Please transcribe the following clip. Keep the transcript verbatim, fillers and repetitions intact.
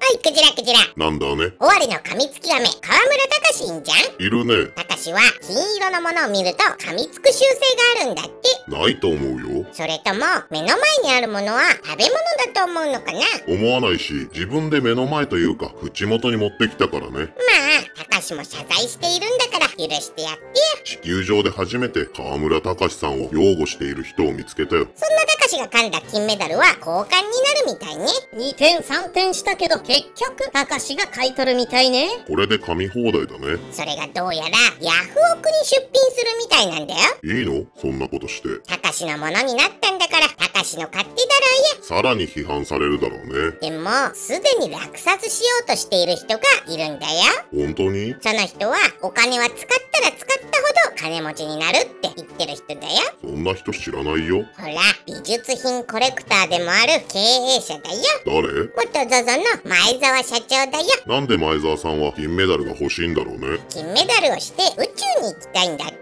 い、クジラクジラ。 なんだね。 尾張の噛みつき亀、河村隆いんじゃん。 いるね。 隆は金色のものを見ると噛みつく習性があるんだって。 ないと思うよ。 それとも目の前にあるものは食べ物だと思うのかな。 思わないし、自分で目の前というか口元に持ってきたからね。 まあ隆も謝罪しているんだから許してやってよ。 地球上で初めて河村隆さんを擁護している人を見つけたよ。 そんな隆が噛んだ金メダルは交換になるみたいね。 にてんさんてんしたけど結局隆が買い取るみたいね。 これで噛み放題だね。 それがどうやらヤフオクに出品するみたいなんだよ。 いいの？そんなことして。 隆のものになったんだから隆の勝手だろうよ。 さらに批判されるだろうね。 でもすでに落札しようとしている人がいるんだよ。 本当に？ その人はお金は使ったら使ったほど金持ちになるって言ってる人だよ。 そんな人知らないよ。 ほら美術品コレクターでもある経営者だよ。 誰？ 元 ゾゾ の前澤社長だよ。 なんで前澤さんは金メダルが欲しいんだろうね。 金メダルをして宇宙に行きたいんだって。